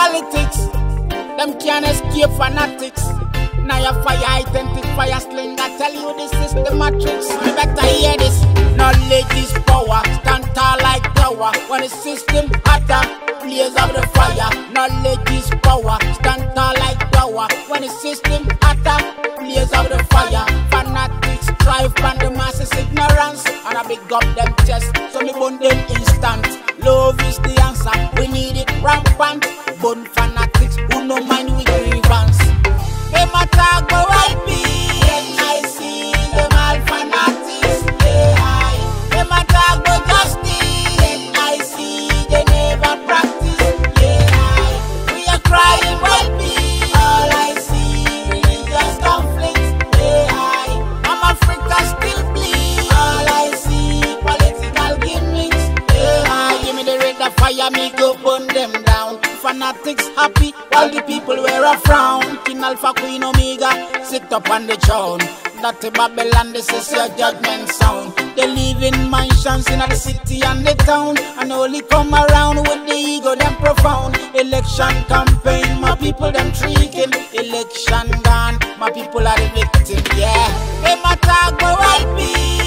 politics, them can't escape fanatics. Now your fire identify a sling. I tell you this is the matrix. You better hear this. Knowledge is power. Stand tall like tower. When the system hotter, blaze of the fire. Knowledge is power. Stand tall like tower. When the system hotter, blaze of the fire. Fanatics strive from the masses ignorance, and I big up them chest, so me bun them instant. Love is the answer. We need it rampant. Bun fanatics who no mind we grievance. Them attack go right be, and I see them all fanatics. Yeah, them attack go justice, and I see they never practice. Yeah, we are crying right be, all I see religious conflicts. Yeah, I'm Africa still bleed, all I see political gimmicks. Yeah, give me the red of fire, me go burn them down. Fanatics happy while the people wear a frown. King Alpha Queen Omega sit up on the throne. That Babylon, this is your judgment sound. They live in mansions in the city and the town, and only come around with the ego them profound. Election campaign, my people them tricking. Election gone, my people are the victim. Yeah, them attack go right be,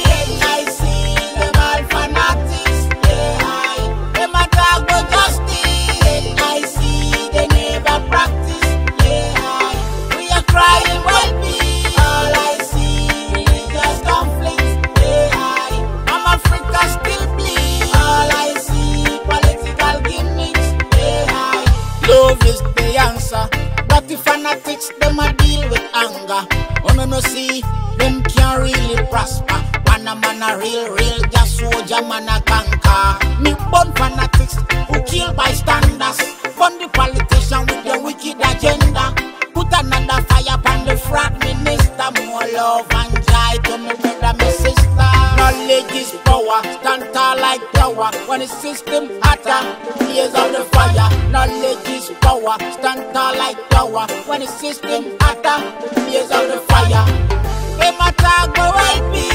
I see them all fanatics. Yeah, them attack go justice. I see they never practice. Yeah, we are crying well be, all I see religious conflicts. Yeah, I'm Africa still bleed, all I see political gimmicks. Yeah, love is the answer, but the fanatics them a deal with anger. Oh no see, them can't really prosper. Man a real just soldier man a conquer. Me born fanatics who kill bystanders. Fund the politician with the wicked agenda. Put another fire upon the fraud minister. More love and joy to me brother, me sister. Knowledge is power. Stand tall like tower. When the system hotter, blaze of the fire. Knowledge is power. Stand tall like tower. When the system hotter, blaze of the fire. Them attack go right be.